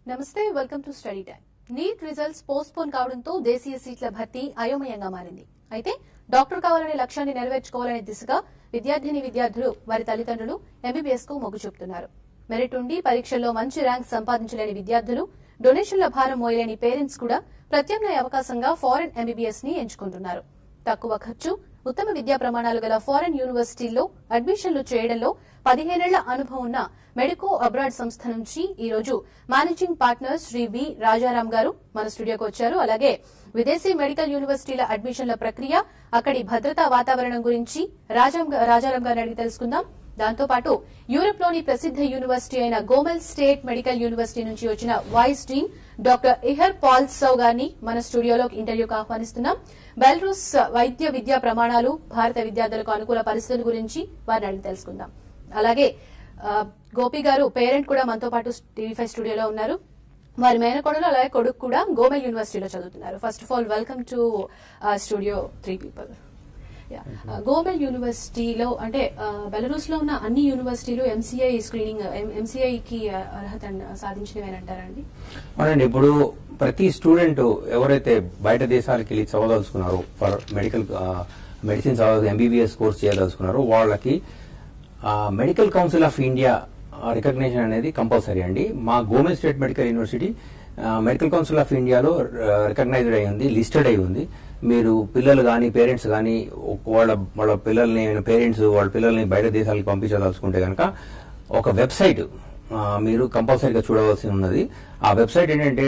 నమస్తే, welcome to study time. NEET results postpone కావడంతో దేశీయ సీట్ల భర్తీ అయోమయంగా మారింది. అయితే డాక్టర్ కావాలనే లక్ష్యాన్ని నెరవేర్చుకోవాలనే దిశగా విద్యార్థులు వారి తల్లిదండ్రులు ఎంబీబీఎస్ కు మొగ్గు చూపుతున్నారు. మెరిట్ ఉండి పరీక్షల్లో మంచి ర్యాంక్ సంపాదించలేని విద్యార్థులు, డొనేషన్ల భారం మోయలేని పేరెంట్స్ కూడా ప్రత్యామ్నాయ అవకాశంగా ఫారెన్ ఎంబీబీఎస్ ని ఎంచుకుంటున్నారు. తక్కువ ఖర్చు, ఉత్తమ విద్యా ప్రమాణాలు గల ఫారెన్ యూనివర్సిటీల్లో అడ్మిషన్లు చేయడంలో 15 ఏళ్ల అనుభవం ఉన్న మెడికో అబ్రాడ్ సంస్థ నుంచి ఈ రోజు మేనేజింగ్ పార్ట్నర్ శ్రీ వి రాజారాం గారు మన స్టూడియోకి వచ్చారు. అలాగే విదేశీ మెడికల్ యూనివర్సిటీల అడ్మిషన్ల ప్రక్రియ, అక్కడి భద్రతా వాతావరణం గురించి రాజారాం గారిని అడిగి తెలుసుకుందాం. దాంతో పాటు యూరోప్ లోని ప్రసిద్ధ యూనివర్సిటీ అయిన గోమెల్ స్టేట్ మెడికల్ యూనివర్సిటీ నుంచి వచ్చిన vice dean doctor Ihar Palsau గారిని మన స్టూడియోలోకి ఇంటర్వ్యూకి ఆహ్వానిస్తున్నాం. బెలరూస్ వైద్య విద్యా ప్రమాణాలు, భారత విద్యార్థులకు అనుకూల పరిస్థితుల గురించి వారిని అడిగి తెలుసుకుందాం. అలాగే గోపి గారు పేరెంట్ కూడా మనతో పాటు టీవీ5 స్టూడియోలో ఉన్నారు. వారి మేనకోడలు అలాగే కొడుకు కూడా గోమెల్ యూనివర్సిటీలో చదువుతున్నారు. First of all welcome to studio 3 people. Gomel యూనివర్సిటీలో అంటే బెలరూస్ లో ఉన్న అన్ని యూనివర్సిటీలు ఎంసీఐ స్క్రీనింగ్ ఎంసీఐకి అర్హత సాధించినవేనంటారండి? అవునండి. ఇప్పుడు ప్రతి స్టూడెంట్ ఎవరైతే బయట దేశాలకు వెళ్ళి చదవదలుచుకున్నారో, ఫర్ మెడిసిన్ ఎంబీబీఎస్ కోర్స్ చేయదలుచుకున్నారో వాళ్ళకి medical council of India recognition అనేది కంపల్సరీ అండి. మా Gomel state medical university medical council of ఇండియాలో రికగ్నైజ్డ్ అయి ఉంది, లిస్టెడ్ అయి ఉంది. మీరు పిల్లలు కానీ పేరెంట్స్ కానీ వాళ్ళ పిల్లల్ని బయట దేశాలకు పంపించదలుచుకుంటే కనుక ఒక వెబ్సైట్ మీరు కంపల్సరీగా చూడవలసి ఉన్నది. ఆ వెబ్సైట్ ఏంటంటే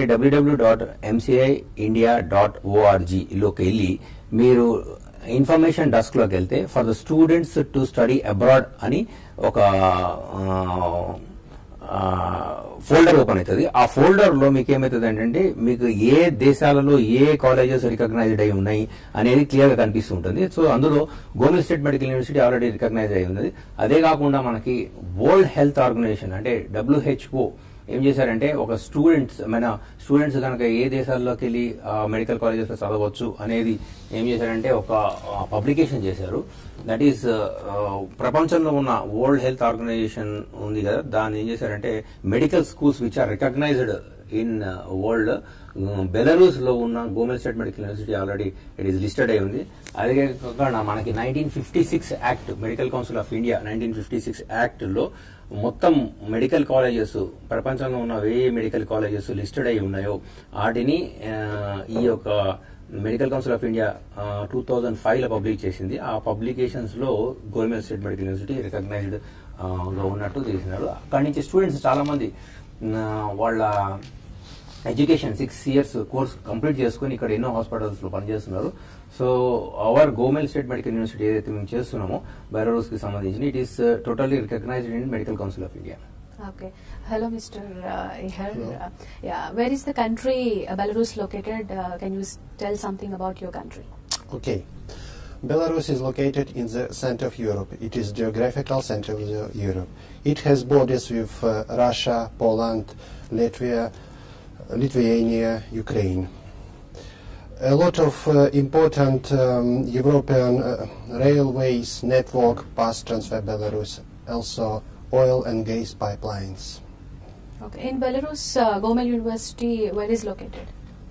www.mciindia.org లోకి వెళ్ళి మీరు ఇన్ఫర్మేషన్ డెస్క్ లోకి వెళ్తే for the students to study abroad అని ఒక ఫోల్డర్ ఓపెన్ అవుతుంది. ఆ ఫోల్డర్ లో మీకు ఏమవుతుంది అంటే మీకు ఏ దేశాలలో ఏ కాలేజెస్ రికగ్నైజ్డ్ అయి ఉన్నాయి అనేది క్లియర్ గా కనిపిస్తూ ఉంటుంది. సో అందులో Gomel state medical university already recognise అయి ఉన్నది. అదే కాకుండా మనకి వరల్డ్ హెల్త్ ఆర్గనైజేషన్ అంటే WHO ఏం చేశారంటే ఒక స్టూడెంట్స్ కనుక ఏ దేశాల్లోకి వెళ్ళి మెడికల్ కాలేజెస్ లో చదవచ్చు అనేది ఏం చేశారంటే ఒక పబ్లికేషన్ చేశారు. దట్ ఈస్ ప్రపంచంలో ఉన్న వరల్డ్ హెల్త్ ఆర్గనైజేషన్ ఉంది కదా, దాన్ని ఏం చేశారంటే medical schools which are recognised in world, Belarus లో ఉన్న Gomel state medical university already it is listed అయి ఉంది. అదే కాకుండా మనకి 1956 act, medical council of India 1956 act లో మొత్తం మెడికల్ కాలేజెస్ ప్రపంచంలో ఉన్న ఏ మెడికల్ కాలేజెస్ లిస్టెడ్ అయి ఉన్నాయో వాటిని ఈ యొక్క మెడికల్ కౌన్సిల్ ఆఫ్ ఇండియా 2005 లో పబ్లిక్ చేసింది. ఆ పబ్లికేషన్స్ లో Gomel state medical university recognised గా ఉన్నట్టు చేసినారు. అక్కడి నుంచి స్టూడెంట్స్ చాలా మంది వాళ్ళ ఎడ్యుకేషన్ 6 years కోర్స్ కంప్లీట్ చేసుకుని ఇక్కడ ఎన్నో హాస్పిటల్స్ లో పనిచేస్తున్నారు. So our Gomel state medical university ఏదైతే మేము చేస్తున్నామో బెలరూస్ కి సంబంధించి it is totally recognised in medical council of India. Okay. Hello, Mr. Ihar. Where is the country Belarus located? Can you tell something about your country? Okay. Belarus is located in the center of Europe. It is geographical center of Europe. It has borders with Russia, Poland, Lithuania, Ukraine. A lot of important European railways network pass transfer Belarus. Also oil and gas pipelines. Okay. In Belarus, Gomel University, where is located?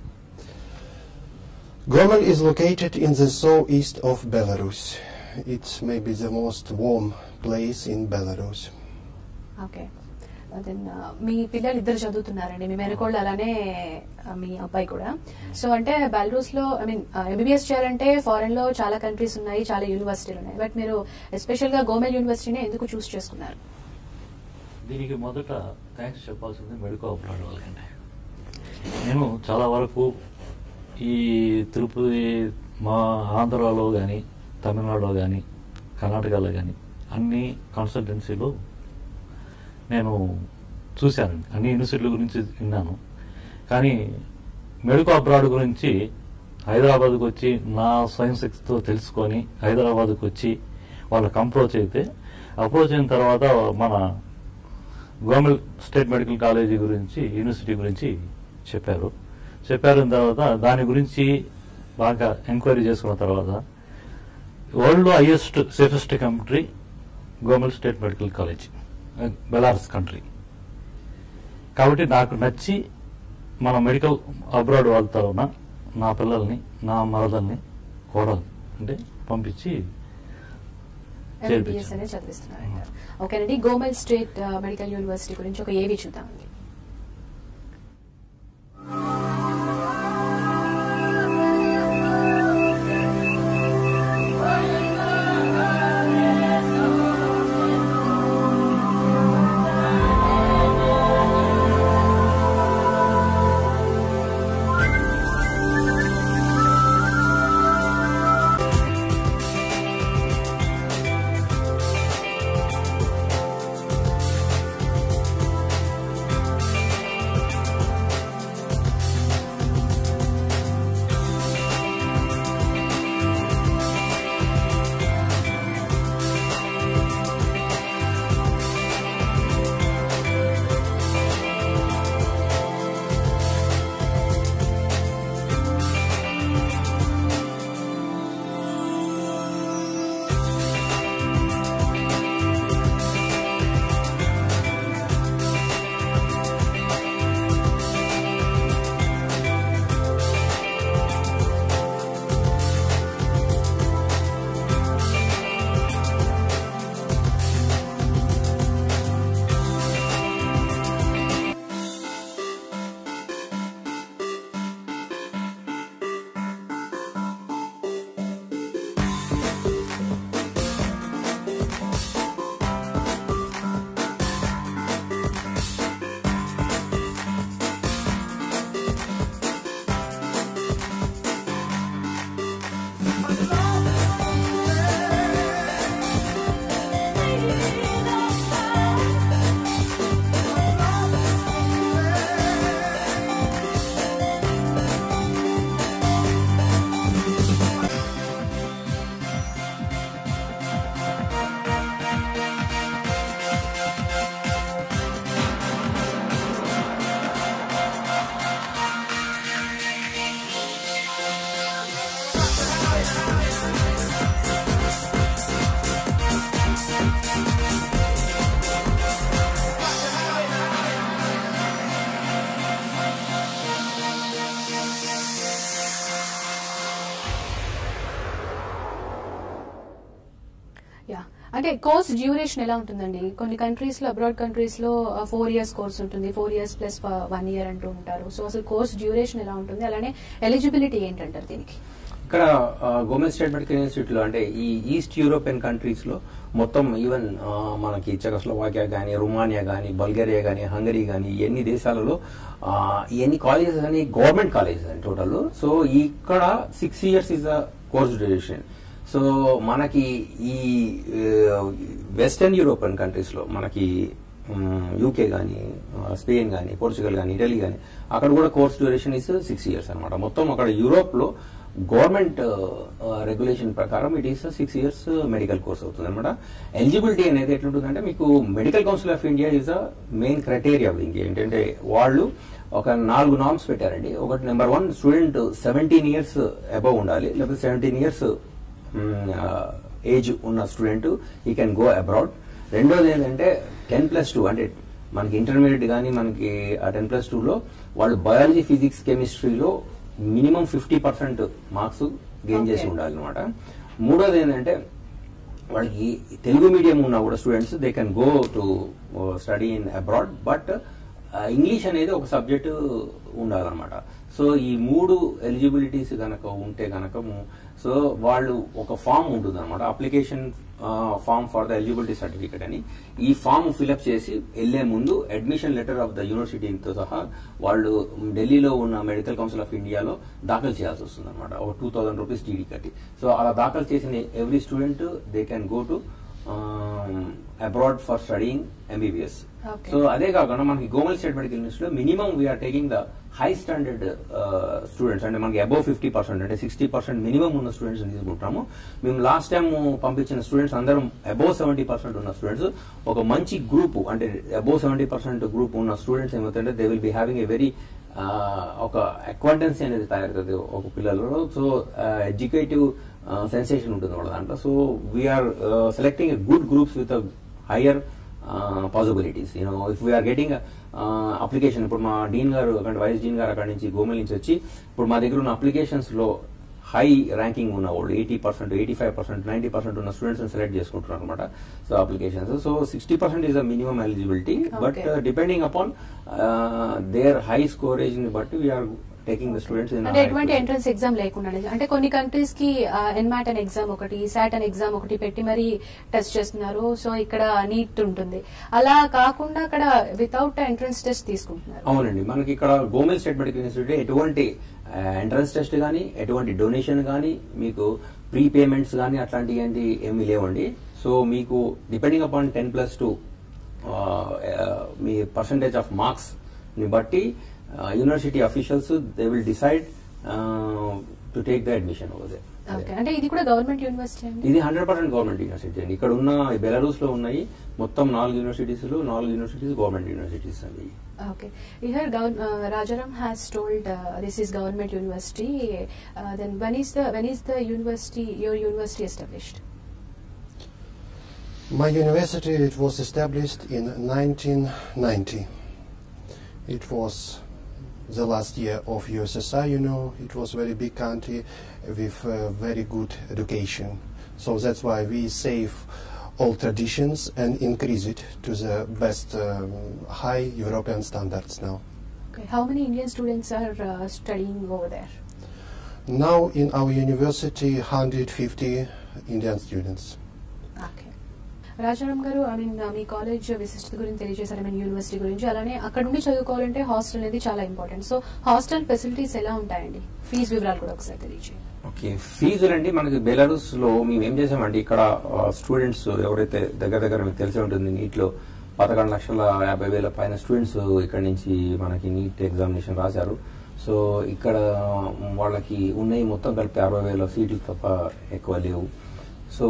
Gomel is located in the southeast of Belarus. It's maybe the most warm place in Belarus. Okay. Then మీ పిల్లలు ఇద్దరు చదువుతున్నారండి, మీ మేనకోళ్ళు అలానే మీ అబ్బాయి కూడా. So అంటే Belarus లో MBBS చేయాలంటే foreign లో చాలా కంట్రీస్ ఉన్నాయి, చాలా యూనివర్సిటీలు ఉన్నాయి. బట్ మీరు ఎస్పెషల్ గా గోమెల్ యూనివర్సిటీని ఎందుకు చూస్ చేసుకున్నారు? దీనికి మొదట థ్యాంక్స్ చెప్పాల్సింది మెడికో అబ్రాడ్ వాళ్ళకండి. నేను చాలా వరకు ఈ తిరుపతి మా ఆంధ్రాలో కానీ, తమిళనాడులో కానీ, కర్ణాటకలో కానీ అన్ని కన్సల్టెన్సీలు నేను చూశానండి. అన్ని యూనివర్సిటీల గురించి విన్నాను. కానీ మెడికో అబ్రాడ్ గురించి హైదరాబాద్కి వచ్చి నా సైన్స్తో తెలుసుకొని హైదరాబాద్కి వచ్చి వాళ్ళకి అప్రోచ్ అయిన తర్వాత మన గోమెల్ స్టేట్ మెడికల్ కాలేజీ గురించి, యూనివర్సిటీ గురించి చెప్పారు తర్వాత దాని గురించి బాగా ఎంక్వైరీ చేసుకున్న తర్వాత world highest safest country Gomel state medical college, Belarus country. కాబట్టి నాకు నచ్చి మన మెడికల్ అబ్రాడ్ వాళ్ళ తరఫున నా పిల్లల్ని, నా మరదల్ని, కోడల్ని అంటే పంపించి ఎంబీబీఎస్ అనేది చదివిస్తున్నారంట. ఓకేనండి, గోమెల్ స్టేట్ మెడికల్ యూనివర్సిటీ గురించి ఒక ఏవి చూద్దామండి. అంటే కోర్స్ డ్యూరేషన్ ఎలా ఉంటుందండి? కొన్ని కంట్రీస్ లో, అబ్రాడ్ కంట్రీస్ లో 4 years కోర్స్ ఉంటుంది, 4 years ప్లస్ 1 year అంటూ ఉంటారు. సో అసలు కోర్స్ డ్యూరేషన్ ఎలా ఉంటుంది, అలానే ఎలిజిబిలిటీ ఏంటంటారు దీనికి? ఇక్కడ గోమెల్ స్టేట్ మెడికల్ ఇన్స్టిట్యూట్ లో అంటే ఈ ఈస్ట్ యూరోపియన్ కంట్రీస్ లో మొత్తం ఈవెన్ మనకి చెకోస్లోవాకియా కానీ, రుమానియా కానీ, బల్గేరియా కానీ, హంగరీ కానీ, ఎన్ని దేశాలలో ఎన్ని కాలేజెస్ అని గవర్నమెంట్ కాలేజెస్ అని టోటల్. సో ఇక్కడ 6 years is the course duration. So మనకి ఈ వెస్టర్న్ యూరోపియన్ కంట్రీస్ లో మనకి యూకే కానీ, స్పెయిన్ కానీ, పోర్చుగల్ కానీ, ఇటలీ కానీ అక్కడ కూడా కోర్స్ డ్యూరేషన్ ఇస్ 6 years అనమాట. మొత్తం అక్కడ యూరోప్ లో గవర్నమెంట్ రెగ్యులేషన్ ప్రకారం it is 6 years medical course అవుతుంది అనమాట. ఎలిజిబిలిటీ అనేది ఎట్లుంటుందంటే మీకు medical council of India is a main criteria of India. ఏంటంటే వాళ్ళు ఒక 4 norms పెట్టారండి. ఒకటి నెంబర్ 1 స్టూడెంట్ 17 years అబౌవ్ ఉండాలి, లేకపోతే 17 years ఏజ్ ఉన్న స్టూడెంట్ ఈ కెన్ గో అబ్రాడ్. రెండోది ఏంటంటే 10+2 అంటే మనకి ఇంటర్మీడియట్ కానీ మనకి ఆ 10+2 లో వాళ్ళు బయాలజీ, ఫిజిక్స్, కెమిస్ట్రీలో మినిమం 50% మార్క్స్ గెయిన్ చేసి ఉండాలి అనమాట. మూడోది ఏంటంటే వాళ్ళకి తెలుగు మీడియం ఉన్న కూడా students they can go to study in abroad, but English అనేది ఒక సబ్జెక్టు ఉండాలన్నమాట. సో ఈ 3 ఎలిజిబిలిటీస్ కనుక ఉంటే కనుక సో వాళ్ళు ఒక ఫామ్ ఉంటుంది అనమాట, application form for the eligibility certificate అని. ఈ ఫామ్ ఫిల్అప్ చేసి వెళ్లే ముందు అడ్మిషన్ లెటర్ ఆఫ్ ద యూనివర్సిటీతో సహా వాళ్ళు ఢిల్లీలో ఉన్న మెడికల్ కౌన్సిల్ ఆఫ్ ఇండియాలో దాఖలు చేయాల్సి వస్తుంది అనమాట, ఒక 2000 rupees టీడీ కట్టి. సో అలా దాఖలు చేసిన every student they can go to abroad for studying MBBS. So అదే కాకుండా మనకి గోమెల్ స్టేట్ మెడికల్ యూనివర్సిటీలో minimum we are taking the high standard students, అంటే మనకి అబౌవ్ 50% అంటే 60% మినిమం ఉన్న స్టూడెంట్స్ తీసుకుంటాము. మేము లాస్ట్ టైం పంపించిన స్టూడెంట్స్ అందరం అబౌవ్ 70% ఉన్న స్టూడెంట్స్. ఒక మంచి గ్రూప్ అంటే అబౌవ్ 70% గ్రూప్ ఉన్న స్టూడెంట్స్ ఏమవుతుందంటే they will be having a very ఒక అక్వాంటెన్సీ అనేది తయారవుతుంది ఒక పిల్లలలో. సో ఎడ్యుకేటివ్ సెన్సేషన్ ఉంటుంది వాళ్ళ దాంట్లో. So we are selecting good groups with higher possibilities. If we are getting application, ఇప్పుడు మా డీన్ గారు అక్కడ వైస్ డీన్ గారు అక్కడ నుంచి గోమెల్ నుంచి వచ్చి ఇప్పుడు మా దగ్గర ఉన్న అప్లికేషన్స్ లో హై ర్యాంకింగ్ ఉన్న వాళ్ళు 80%, 85%, 90% ఉన్న స్టూడెంట్స్ సెలెక్ట్ చేసుకుంటున్నారు అనమాట. So applications, so 60% is the minimum eligibility. But depending upon their high scorage ని బట్టి వీఆర్ టేకింగ్ ద స్టూడెంట్స్. అంటే ఎటువంటి ఎంట్రన్స్ ఎగ్జామ్ లేకుండా, అంటే కొన్ని కంట్రీస్ కి ఎన్మాట్ అనే ఎగ్జామ్ ఒకటి, సాట్ అనే ఎగ్జామ్ ఒకటి పెట్టి మరి టెస్ట్ చేస్తున్నారు. సో ఇక్కడ నీట్ ఉంటుంది, అలా కాకుండా అక్కడ వితౌట్ ఎంట్రన్స్ టెస్ట్ తీసుకుంటున్నారు. అవునండి, మనకి ఇక్కడ గోమెల్ స్టేట్ మెడికల్ ఇన్స్టిట్యూట్ ఎటువంటి ఎంట్రన్స్ టెస్ట్ కానీ, ఎటువంటి డొనేషన్ కానీ, మీకు ప్రీ పేమెంట్స్ కానీ అట్లాంటివి ఏమీ లేవండి. సో మీకు డిపెండింగ్ అపాన్ 10+2 మీ పర్సంటేజ్ ఆఫ్ మార్క్స్ ని బట్టి university officials they will decide to take the admission over there. అంటే ఇది కూడా గవర్నమెంట్ యూనివర్సిటీ అండి? ఇది 100% గవర్నమెంట్ యూనివర్సిటీ అండి. ఇక్కడ ఉన్న బెలారూస్ లో ఉన్నాయి మొత్తం 4 యూనివర్సిటీస్ గవర్నమెంట్ యూనివర్సిటీస్ అండి. Okay. Here, Rajaram has told this is government university. Then when is the university, your university established? My university, it was established in 1990. It was the last year of USSR. It was a very big country with very good education. So that's why we save all traditions and increase it to the best high European standards now. Okay. How many Indian students are studying over there? Now in our university, 150 Indian students. Okay. Rajaram గారు, మీ college విశిష్టత గురించి తెలియజేశారు, university గురించి. అలానే అక్కడ నుండి చదువుకోవాలంటే hostel అనేది చాలా ఇంపార్టెంట్. సో హాస్టల్ ఫెసిలిటీస్ ఎలా ఉంటాయండి? ఫీజు వివరాలు కూడా ఒకసారి తెలియజేయండి. ఓకే, ఫీజులు అండి మనకి బెలారూస్ లో మేము ఏం చేసామంటే ఇక్కడ స్టూడెంట్స్ ఎవరైతే దగ్గర మీకు తెలిసి ఉంటుంది, నీట్ లో 11,50,000 పైన స్టూడెంట్స్ ఇక్కడ నుంచి మనకి నీట్ ఎగ్జామినేషన్ రాశారు. సో ఇక్కడ వాళ్ళకి ఉన్నాయి మొత్తం కలిపి 60,000 సీట్లు తప్ప ఎక్కువ లేవు. సో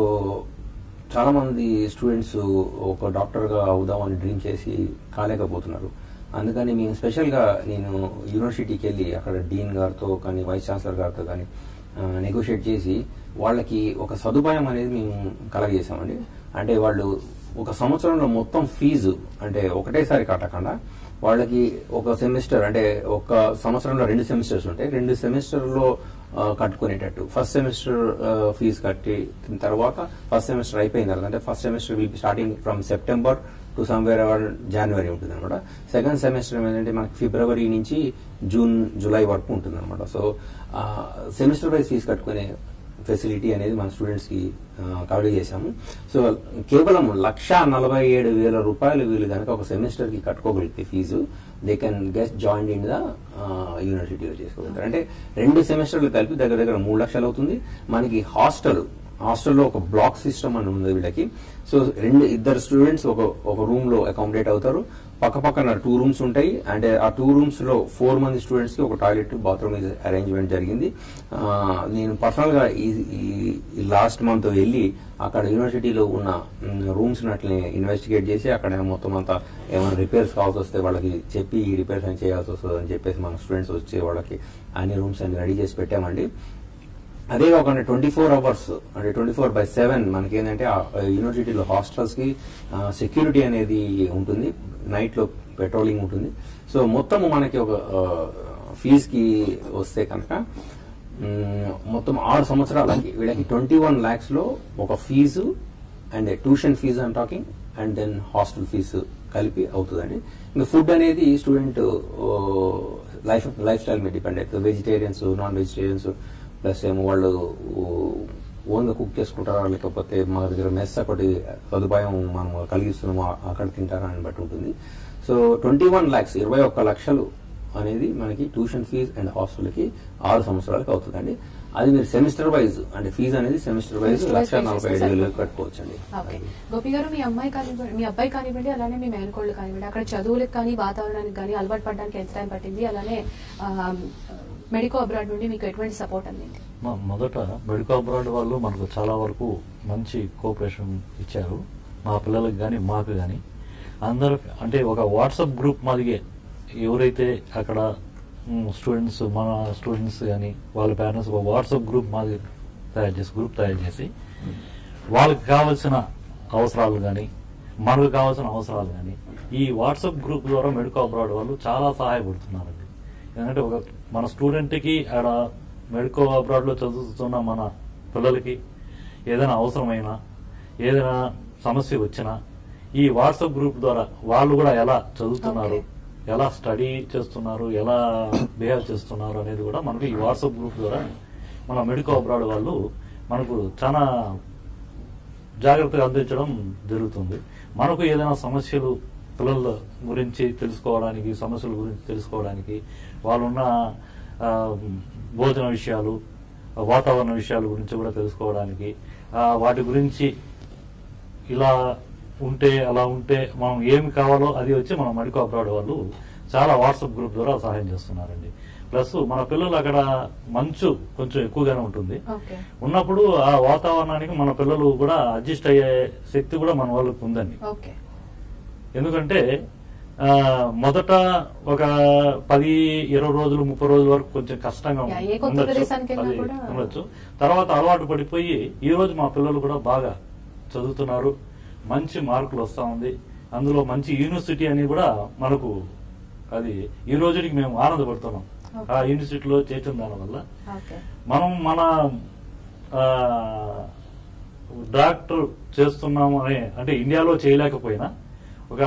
చాలా మంది స్టూడెంట్స్ ఒక డాక్టర్ గా అవుదామని డ్రీమ్ చేసి కాలేకపోతున్నారు. అందుకని మేము స్పెషల్ గా నేను యూనివర్సిటీకి వెళ్ళి అక్కడ డీన్ గారితో కానీ వైస్ ఛాన్సలర్ గారితో కానీ నెగోషియేట్ చేసి వాళ్ళకి ఒక సదుపాయం అనేది మేము కలగజేసామండి. అంటే వాళ్ళు ఒక సంవత్సరంలో మొత్తం ఫీజు అంటే ఒకటేసారి కట్టకుండా వాళ్ళకి ఒక సెమిస్టర్, అంటే ఒక సంవత్సరంలో 2 సెమిస్టర్స్ ఉంటాయి, 2 సెమిస్టర్లో కట్టుకునేటట్టు ఫస్ట్ సెమిస్టర్ ఫీజు కట్టి తర్వాత ఫస్ట్ సెమిస్టర్ అయిపోయిన తర్వాత, అంటే first semester will be starting from September to somewhere around January ఉంటుంది అనమాట. సెకండ్ సెమిస్టర్ ఏంటంటే మనకి ఫిబ్రవరి నుంచి జూలై వరకు ఉంటుంది అనమాట. సో సెమిస్టర్ వైజ్ ఫీజు కట్టుకునే ఫెసిలిటీ అనేది మన స్టూడెంట్స్ కి కవర్ చేశాము. సో కేవలం 1,47,000 రూపాయలు వీళ్ళు కనుక ఒక సెమిస్టర్ కి కట్టుకోగలిగితే fee, they can get join in the యూనివర్సిటీలో చేసుకోగలుగుతారు. అంటే 2 సెమిస్టర్లు కలిపి దగ్గర 3 లక్షలు అవుతుంది. మనకి హాస్టల్లో ఒక బ్లాక్ సిస్టమ్ అని ఉంది వీళ్ళకి. సో ఇద్దరు స్టూడెంట్స్ ఒక రూమ్ లో అకామిడేట్ అవుతారు. పక్కన 2 రూమ్స్ ఉంటాయి. అంటే ఆ 2 రూమ్స్ లో 4 మంది స్టూడెంట్స్ కి ఒక టాయిలెట్, బాత్రూమ్ అరేంజ్మెంట్ జరిగింది. నేను పర్సనల్ గా ఈ లాస్ట్ మంత్ వెళ్ళి అక్కడ యూనివర్సిటీలో ఉన్న రూమ్స్ అట్లనే ఇన్వెస్టిగేట్ చేసి అక్కడ మొత్తం అంతా ఏమైనా రిపేర్స్ కావాల్సి వస్తే వాళ్ళకి చెప్పి ఈ రిపేర్స్ అని చేయాల్సి వస్తుంది అని చెప్పేసి మన స్టూడెంట్స్ వచ్చే వాళ్ళకి అన్ని రూమ్స్ అన్ని రెడీ చేసి పెట్టామండి. అదే కాకుండా 24 అవర్స్ అంటే 24/7 మనకి ఏంటంటే యూనివర్సిటీలో హాస్టల్స్ కి సెక్యూరిటీ అనేది ఉంటుంది, నైట్ లో పెట్రోలింగ్ ఉంటుంది. సో మొత్తం మనకి ఒక ఫీజు కి వస్తే కనుక మొత్తం 6 సంవత్సరాలకి వీళ్ళకి 21 lakhs లో ఒక ఫీజు అండ్ ట్యూషన్ ఫీజు అని talking and then hostel fee కలిపి అవుతుందండి. ఇంకా ఫుడ్ అనేది స్టూడెంట్ లైఫ్ స్టైల్ మీద డిపెండ్ అవుతుంది. వెజిటేరియన్స్, నాన్ వెజిటేరియన్స్ ప్లస్ ఏమో వాళ్ళు ఓన్ గా కుక్ చేసుకుంటారా లేకపోతే మా దగ్గర మెస్ ఒకటి సదుపాయం మనం కలిగిస్తున్నాము అక్కడ తింటారా అని బట్టి ఉంటుంది. సో 21 lakhs 21 లక్షలు అనేది మనకి ట్యూషన్ ఫీజు అండ్ హాస్టల్ కి 6 సంవత్సరాలకు అవుతుందండి. అది మీరు సెమిస్టర్ వైజ్ అంటే ఫీజు అనేది సెమిస్టర్ వైజ్ 1,47,000 కట్టుకోవచ్చండి. గోపి గారు, మీ అబ్బాయి కానివ్వండి అలానే మీ మేనకోళ్ళు కానివ్వండి అక్కడ చదువులకు కానీ వాతావరణానికి కానీ అలవాటు పడడానికి ఎంత టైం పట్టింది? అలానే మెడికో అబ్రాడ్ నుండి మీకు ఎటువంటి సపోర్ట్ అందింది? మొదట మెడికో అబ్రాడ్ వాళ్ళు మనకు చాలా వరకు మంచి కోఆపరేషన్ ఇచ్చారు, మా పిల్లలకు కానీ మాకు కానీ. అందరూ అంటే ఒక వాట్సాప్ గ్రూప్ మాదిగే ఎవరైతే అక్కడ స్టూడెంట్స్ మన స్టూడెంట్స్ కానీ వాళ్ళ పేరెంట్స్ ఒక వాట్సాప్ గ్రూప్ తయారు చేసి వాళ్ళకి కావాల్సిన అవసరాలు కానీ మనకు కావాల్సిన అవసరాలు కానీ ఈ వాట్సాప్ గ్రూప్ ద్వారా మెడికో అబ్రాడ్ వాళ్ళు చాలా సహాయపడుతున్నారండి. ఎందుకంటే మన స్టూడెంట్ కి ఆడ మెడికో అబ్రాడ్ లో చదువుతున్న మన పిల్లలకి ఏదైనా అవసరమైనా ఏదైనా సమస్య వచ్చినా ఈ వాట్సాప్ గ్రూప్ ద్వారా వాళ్ళు కూడా ఎలా చదువుతున్నారు, ఎలా స్టడీ చేస్తున్నారు, ఎలా బిహేవ్ చేస్తున్నారు అనేది కూడా మనకి ఈ వాట్సాప్ గ్రూప్ ద్వారా మన మెడికో అబ్రాడ్ వాళ్ళు మనకు చాలా జాగ్రత్తగా అందించడం జరుగుతుంది. మనకు ఏదైనా సమస్యలు పిల్లల గురించి తెలుసుకోవడానికి, సమస్యల గురించి తెలుసుకోవడానికి, వాళ్ళున్న భోజన విషయాలు, వాతావరణ విషయాల గురించి కూడా తెలుసుకోవడానికి, వాటి గురించి ఇలా ఉంటే అలా ఉంటే మనం ఏమి కావాలో అది వచ్చి మన మెడికో అబ్రాడ్ వాళ్ళు చాలా వాట్సాప్ గ్రూప్ ద్వారా సహాయం చేస్తున్నారండి. ప్లస్ మన పిల్లలు అక్కడ మంచు కొంచెం ఎక్కువగానే ఉంటుంది. ఉన్నప్పుడు ఆ వాతావరణానికి మన పిల్లలు కూడా అడ్జస్ట్ అయ్యే శక్తి కూడా మన వాళ్ళకి ఉందండి. ఎందుకంటే మొదట ఒక 10-20 రోజులు 30 రోజుల వరకు కొంచెం కష్టంగా ఉండొచ్చు. తర్వాత అలవాటు పడిపోయి ఈ రోజు మా పిల్లలు కూడా బాగా చదువుతున్నారు, మంచి మార్కులు వస్తా ఉంది. అందులో మంచి యూనివర్సిటీ అని కూడా మనకు అది ఈ రోజుకి మేము ఆనందపడుతున్నాం. ఆ యూనివర్సిటీలో చేర్చిన దాని వల్ల మనం మన డాక్టర్ చేస్తున్నాము అంటే ఇండియాలో చేయలేకపోయినా ఒక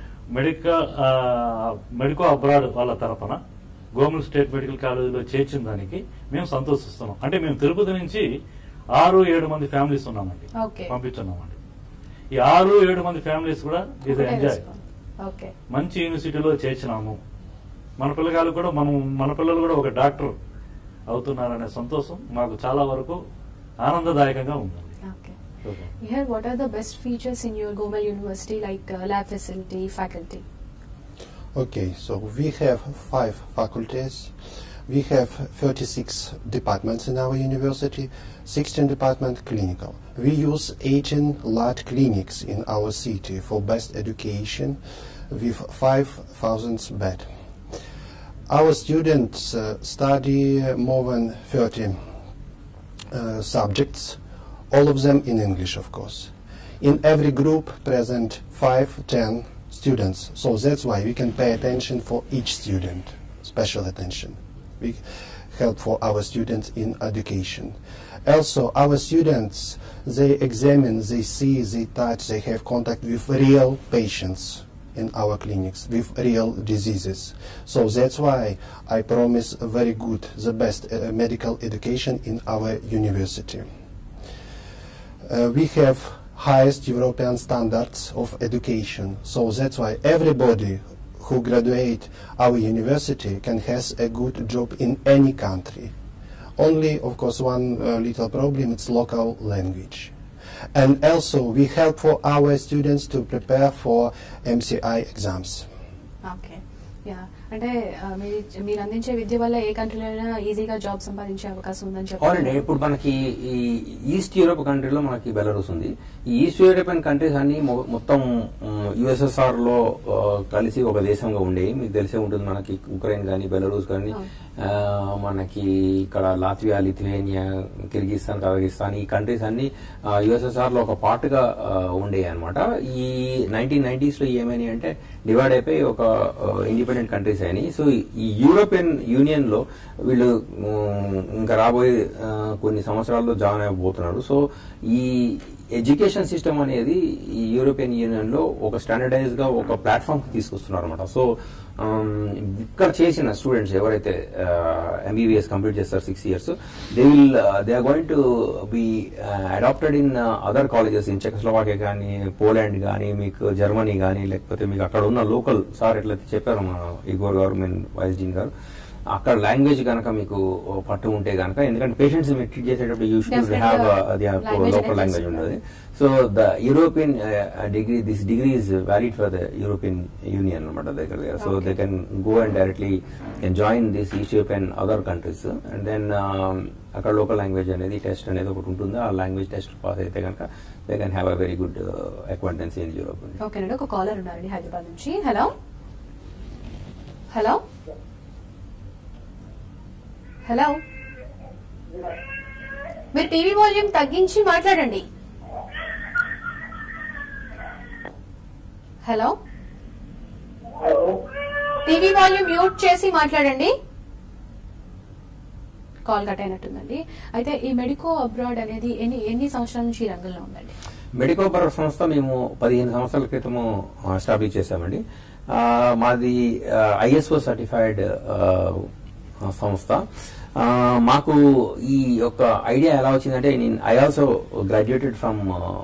మెడికో అబ్రాడ్ వాళ్ళ తరఫున గవర్నమెంట్ స్టేట్ మెడికల్ కాలేజీలో చేర్చిన దానికి మేము సంతోషిస్తున్నాం. అంటే మేము తిరుపతి నుంచి 6-7 మంది ఫ్యామిలీస్ ఉన్నామండి, పంపించున్నామండి. ఈ 6-7 మంది ఫ్యామిలీస్ కూడా ఇది ఎంజాయ్, మంచి యూనివర్సిటీలో చేర్చినాము. మన పిల్లగాలు కూడా మన పిల్లలు కూడా ఒక డాక్టర్ అవుతున్నారనే సంతోషం మాకు చాలా వరకు ఆనందదాయకంగా ఉందండి. Here, what are the best features in your Gomal University, like lab facility, faculty? Okay, so we have 5 faculties. We have 36 departments in our university, 16 departments clinical. We use 18 large clinics in our city for best education with 5,000 beds. Our students study more than 30 subjects, all of them in English, of course. In every group present 5-10 students, so that's why we can pay attention for each student, special attention. We help for our students in education. Also, our students, they examine, they see, they touch, they have contact with real patients in our clinics, with real diseases. So that's why I promise very good, the best medical education in our university. We have highest European standards of education, so that's why everybody who graduate our university can has a good job in any country. Only, of course, one little problem, it's local language. And also, we help for our students to prepare for MCI exams. Okay. Yeah. అంటే మీరు అందించే విద్య వల్ల ఏ కంట్రీలో అయినా ఈజీగా job సంపాదించే అవకాశం ఉందని చెప్పారు. ఇప్పుడు మనకి ఈ ఈస్ట్ యూరోప్ కంట్రీలో మనకి బెలరూస్ ఉంది. ఈ ఈస్ట్ యూరోపియన్ కంట్రీస్ అన్ని మొత్తం యుఎస్ఎస్ఆర్ లో కలిసి ఒక దేశంగా ఉండేవి. మీకు తెలిసే ఉంటుంది, మనకి ఉక్రెయిన్ కానీ బెలరూస్ కానీ మనకి ఇక్కడ లాత్వియా, లిథువేనియా, కిర్గిస్తాన్, కజకిస్తాన్ ఈ కంట్రీస్ అన్ని యుఎస్ఎస్ఆర్ లో ఒక పార్ట్ గా ఉండేవి అనమాట. ఈ 1990s లో ఏమని అంటే డివైడ్ అయిపోయి ఒక ఇండిపెండెంట్ కంట్రీస్ అయినాయి. సో ఈ యూరోపియన్ యూనియన్ లో వీళ్ళు ఇంకా రాబోయే కొన్ని సంవత్సరాల్లో జాయిన్ అయిపోతున్నారు. సో ఈ ఎడ్యుకేషన్ సిస్టమ్ అనేది ఈ యూరోపియన్ యూనియన్ లో ఒక స్టాండర్డైజ్ గా ఒక ప్లాట్ఫామ్ తీసుకొస్తున్నారు అనమాట. సో ఇక్కడ చేసిన స్టూడెంట్స్ ఎవరైతే ఎంబీబీఎస్ కంప్లీట్ చేస్తారు 6 years, they are going to be adapted in other colleges in Czechoslovakia కానీ, పోలాండ్ కానీ, మీకు జర్మనీ కానీ, లేకపోతే మీకు అక్కడ ఉన్న లోకల్ సార్ ఎట్లయితే చెప్పారు మన ఇగోర్ గారు, వైస్ డీన్ గారు, అక్కడ లాంగ్వేజ్ కనుక మీకు పట్టు ఉంటే కనుక, ఎందుకంటే పేషెంట్స్ మీరు ట్రీట్ చేసేటప్పుడు you should have local language ఉండదు. So the European degree, this degree is valid for the European union అనమాట దగ్గర. So they can go and directly can join this east European other countries. And then అక్కడ local language అనేది test అనేది ఒకటి ఉంటుంది. ఆ language test pass అయితే కనుక they can have a very good acquaintance in Europe. Okay అండి, ఒక కాలర్ ఉన్నారండి హైదరాబాద్ నుంచి. హలో హలో హలో, మీరు టీవీ వాల్యూమ్ తగ్గించి మాట్లాడండి. హలో, టీవీ వాల్యూమ్ మ్యూట్ చేసి మాట్లాడండి. కాల్ కట్ అయినట్టుందండి. అయితే ఈ మెడికో అబ్రాడ్ అనేది ఎన్ని సంవత్సరాల నుంచి ఈ రంగంలో ఉందండి? మెడికో అబ్రాడ్ సంస్థ మేము 15 సంవత్సరాల క్రితము ఎస్టాబ్లిష్ చేశామండి. మాది ISO సర్టిఫైడ్ సంస్థ. మాకు ఈ యొక్క ఐడియా ఎలా వచ్చిందంటే, ఐ ఆల్సో గ్రాడ్యుయేటెడ్ ఫ్రమ్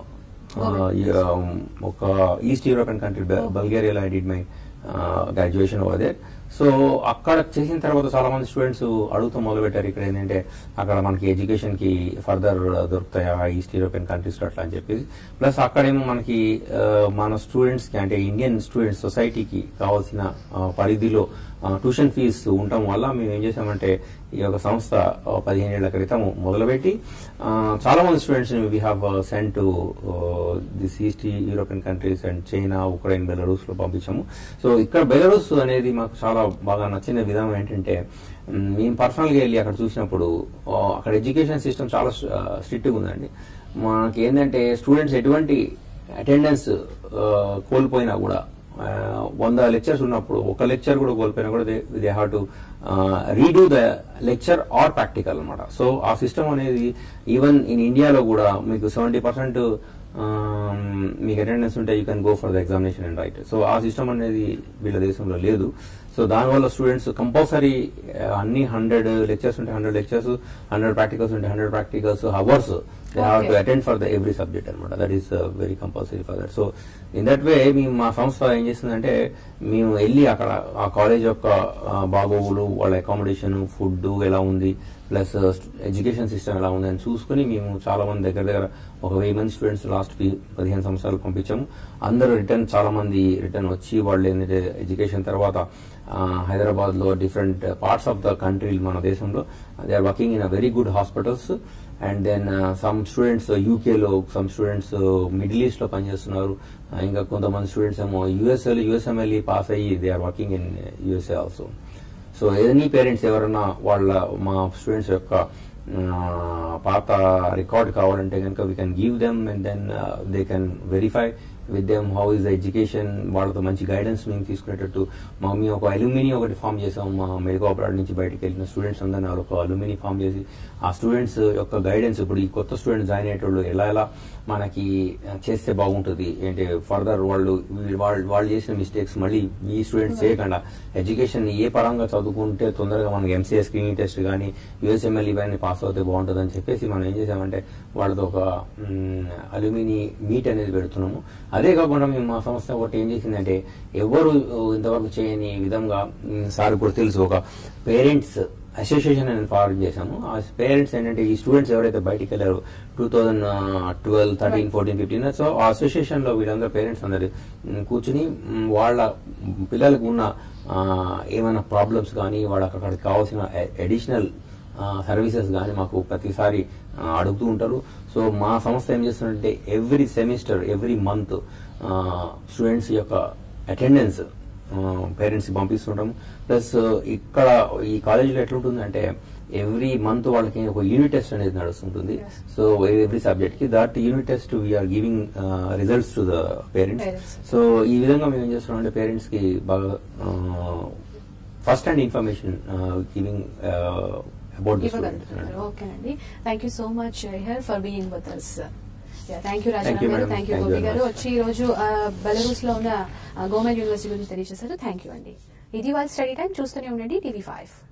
ఒక ఈస్ట్ యూరోపియన్ కంట్రీ బల్గేరియాలో I did my graduation over there. So అక్కడ చేసిన తర్వాత చాలా మంది స్టూడెంట్స్ అడుగుతూ మొదలు పెట్టారు, ఇక్కడ ఏంటంటే అక్కడ మనకి ఎడ్యుకేషన్ కి ఫర్దర్ దొరుకుతాయా ఈస్ట్ యూరోపియన్ కంట్రీస్ లో అట్లా అని చెప్పేసి. ప్లస్ అక్కడేమో మనకి మన స్టూడెంట్స్ కి అంటే ఇండియన్ స్టూడెంట్స్ సొసైటీకి కావాల్సిన పరిధిలో ట్యూషన్ ఫీజ్ ఉండటం వల్ల మేము ఏం చేసామంటే ఈ యొక్క సంస్థ 15 ఏళ్ల క్రితం మొదలుపెట్టి చాలా మంది students we have sent to this east European countries and China, Ukraine, Belarus లో పంపించాము. సో ఇక్కడ బెలరూస్ అనేది మాకు చాలా బాగా నచ్చిన విధానం ఏంటంటే, మేము పర్సనల్ గా వెళ్ళి అక్కడ చూసినప్పుడు అక్కడ ఎడ్యుకేషన్ సిస్టమ్ చాలా స్ట్రిక్ట్ గా ఉందండి. మనకి ఏంటంటే స్టూడెంట్స్ ఎటువంటి అటెండెన్స్ కోల్పోయినా కూడా 100 లెక్చర్స్ ఉన్నప్పుడు ఒక లెక్చర్ కూడా కోల్పోయినా కూడా they have to redo the lecture or practical అనమాట. సో ఆ సిస్టమ్ అనేది ఈవెన్ ఇన్ ఇండియాలో కూడా మీకు 70% మీకు అటెండెన్స్ ఉంటే you can go for the examination and write. So ఆ సిస్టమ్ అనేది వీళ్ళ దేశంలో లేదు. సో దానివల్ల స్టూడెంట్స్ కంపల్సరీ అన్ని 100 లెక్చర్స్ ఉంటే 100 లెక్చర్స్, 100 ప్రాక్టికల్స్ ఉంటే 100 practicals hours they have to attend for the every subject అనమాట. That is very compulsory for that. So in that way మేము మా సంస్థ ఏం చేస్తుందంటే, మేము వెళ్ళి అక్కడ ఆ కాలేజ్ యొక్క బాగోగులు, వాళ్ళ అకామిడేషన్, ఫుడ్ ఎలా ఉంది, ప్లస్ ఎడ్యుకేషన్ సిస్టమ్ ఎలా ఉంది అని చూసుకుని మేము చాలా మంది దగ్గర ఒక 1000 మంది స్టూడెంట్స్ లాస్ట్ 15 సంవత్సరాలు పంపించాము. అందరూ చాలా మంది రిటర్న్ వచ్చి వాళ్ళు ఏంటంటే ఎడ్యుకేషన్ తర్వాత హైదరాబాద్ లో different parts of the country, మన దేశంలో they are working in a very good hospitals. And then some students యూకేలో, సమ్ స్టూడెంట్స్ మిడిల్ ఈస్ట్ లో పనిచేస్తున్నారు. ఇంకా కొంతమంది స్టూడెంట్స్ ఏమో యుఎస్ఎంఎల్ఈ పాస్ అయ్యి they are working in USA also. So any parents ఎవరైనా మా స్టూడెంట్స్ యొక్క పాత రికార్డ్ కావాలంటే కనుక we can give them and then they can verify with them how is the education. వాళ్ళతో మంచి గైడెన్స్ మేము తీసుకునేటట్టు మేము ఒక అల్యూమిని ఒకటి ఫామ్ చేసాము. మా మెడికో అబ్రాడ్ నుంచి బయటకు వెళ్ళిన స్టూడెంట్స్ అందరినీ ఒక అల్యూమిని ఫామ్ చేసి ఆ స్టూడెంట్స్ యొక్క గైడెన్స్, ఇప్పుడు ఈ కొత్త స్టూడెంట్స్ జాయిన్ అయ్యేటోళ్ళు ఎలా మనకి చేస్తే బాగుంటుంది ఏంటి ఫర్దర్ వాళ్ళు చేసిన మిస్టేక్స్ మళ్ళీ ఈ స్టూడెంట్స్ చేయకుండా ఎడ్యుకేషన్ ఏ పరంగా చదువుకుంటే తొందరగా మనకి ఎంసీఏ స్క్రీనింగ్ టెస్ట్ కానీ యూఎస్ఎంఎల్ ఇవన్నీ పాస్ అవుతే బాగుంటుంది అని చెప్పేసి మనం ఏం చేసామంటే వాళ్ళతో ఒక అల్యూమిని మీట్ అనేది పెడుతున్నాము. అదే కాకుండా మేము మా సంస్థ ఒకటి ఏం చేసిందంటే, ఎవరు ఇంతవరకు చేయని విధంగా సార్ కూడా తెలుసు, ఒక పేరెంట్స్ అసోసియేషన్ అనేది ఫార్మ్ చేశాము. ఆ పేరెంట్స్ ఏంటంటే ఈ స్టూడెంట్స్ ఎవరైతే బయటికి వెళ్ళారో 2012, 13, 14, 15, సో ఆ అసోసియేషన్ లో వీళ్ళందరూ పేరెంట్స్ అందరు కూర్చుని వాళ్ళ పిల్లలకు ఉన్న ఏమైనా ప్రాబ్లమ్స్ కానీ వాళ్ళకి అక్కడికి కావాల్సిన అడిషనల్ సర్వీసెస్ కానీ మాకు ప్రతిసారి అడుగుతూ ఉంటారు. సో మా సంస్థ ఏం చేస్తుందంటే every semester, every month students యొక్క అటెండెన్స్ పేరెంట్స్ పంపిస్తుంటాము. ప్లస్ ఇక్కడ ఈ కాలేజీలో ఎట్లుంటుందంటే ఎవ్రీ మంత్ వాళ్ళకి ఒక యూనిట్ టెస్ట్ అనేది నడుస్తుంటుంది. సో ఎవ్రీ సబ్జెక్ట్ కి that unit test we are giving results to the parents. So ఈ విధంగా మేము ఏం చేస్తున్నాం అంటే పేరెంట్స్ కి బాగా first hand information giving about the students. Okay అండి, thank you so much here for being with us. Thank you Rajanna గారు, థ్యాంక్ యూ గోపి గారు వచ్చి ఈ రోజు బెలరూస్ లో ఉన్న గవర్నమెంట్ యూనివర్సిటీ గురించి తెలియజేశారు. థ్యాంక్ యూ అండి. ఇది వాళ్ళ స్టడీ టైం. చూస్తూనే ఉండండి TV5.